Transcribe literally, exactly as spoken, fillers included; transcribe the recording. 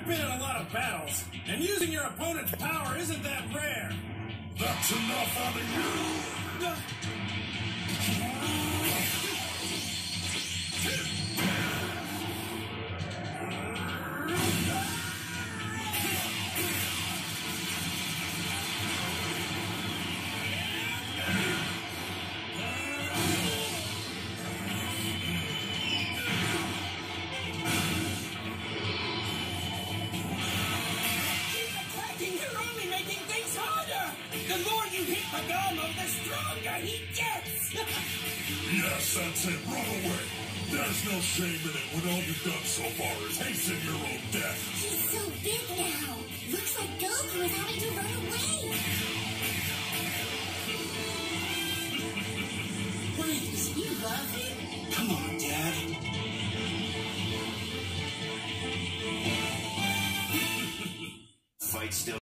I've been in a lot of battles, and using your opponent's power isn't that rare. That's enough out of you! Uh, The more you hit Pagano, the stronger he gets! Yes, that's it. Run away. There's no shame in it when all you've done so far is hasten your own death. He's so big now. Looks like Goku is having to run away. Wait, is he laughing? Come on, Dad. Fight still.